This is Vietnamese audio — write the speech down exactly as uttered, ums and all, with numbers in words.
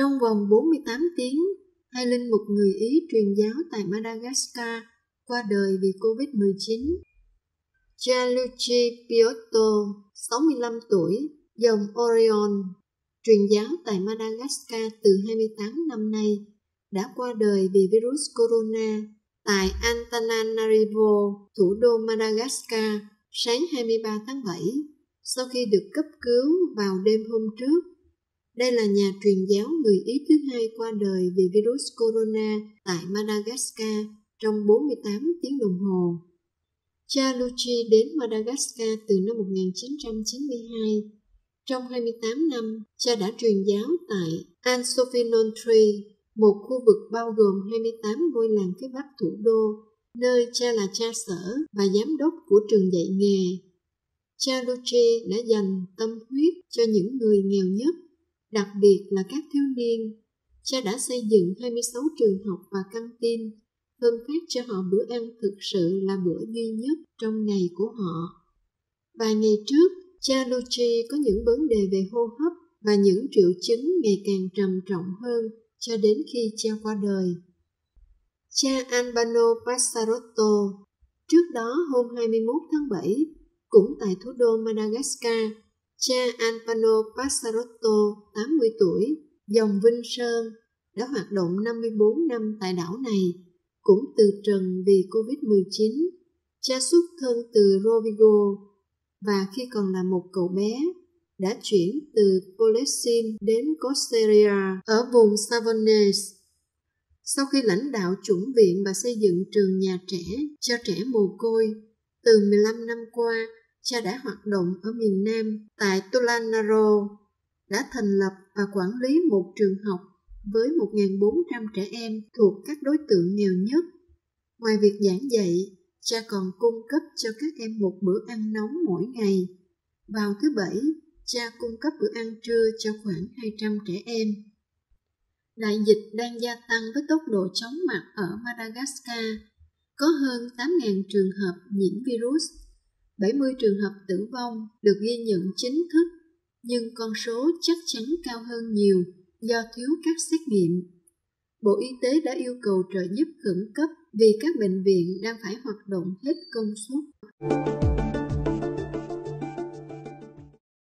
Trong vòng bốn mươi tám tiếng, hai linh mục người Ý truyền giáo tại Madagascar qua đời vì covid mười chín. Gianluigi Piotto, sáu mươi lăm tuổi, dòng Orion, truyền giáo tại Madagascar từ hai mươi tám năm nay, đã qua đời vì virus corona tại Antananarivo, thủ đô Madagascar, sáng hai mươi ba tháng bảy, sau khi được cấp cứu vào đêm hôm trước. Đây là nhà truyền giáo người Ý thứ hai qua đời vì virus corona tại Madagascar trong bốn mươi tám tiếng đồng hồ. Cha Luigi đến Madagascar từ năm một nghìn chín trăm chín mươi hai. Trong hai mươi tám năm, cha đã truyền giáo tại Ansophinontri, một khu vực bao gồm hai mươi tám ngôi làng phía bắc thủ đô, nơi cha là cha sở và giám đốc của trường dạy nghề. Cha Luigi đã dành tâm huyết cho những người nghèo nhất, đặc biệt là các thiếu niên. Cha đã xây dựng hai mươi sáu trường học và căng tin, phân phát cho họ bữa ăn thực sự là bữa duy nhất trong ngày của họ. Vài ngày trước, cha Luigi có những vấn đề về hô hấp và những triệu chứng ngày càng trầm trọng hơn cho đến khi cha qua đời. Cha Albano Passarotto, trước đó hôm hai mươi mốt tháng bảy, cũng tại thủ đô Madagascar, cha Albano Passarotto, tám mươi tuổi, dòng Vinh Sơn, đã hoạt động năm mươi bốn năm tại đảo này, cũng từ trần vì covid mười chín. Cha xuất thân từ Rovigo và khi còn là một cậu bé, đã chuyển từ Polesine đến Coseria ở vùng Savonnes. Sau khi lãnh đạo chủng viện và xây dựng trường nhà trẻ cho trẻ mồ côi, từ mười lăm năm qua, cha đã hoạt động ở miền Nam tại Tulanaro, đã thành lập và quản lý một trường học với một nghìn bốn trăm trẻ em thuộc các đối tượng nghèo nhất. Ngoài việc giảng dạy, cha còn cung cấp cho các em một bữa ăn nóng mỗi ngày. Vào thứ Bảy, cha cung cấp bữa ăn trưa cho khoảng hai trăm trẻ em. Đại dịch đang gia tăng với tốc độ chóng mặt ở Madagascar. Có hơn tám nghìn trường hợp nhiễm virus, bảy mươi trường hợp tử vong được ghi nhận chính thức, nhưng con số chắc chắn cao hơn nhiều do thiếu các xét nghiệm. Bộ Y tế đã yêu cầu trợ giúp khẩn cấp vì các bệnh viện đang phải hoạt động hết công suất.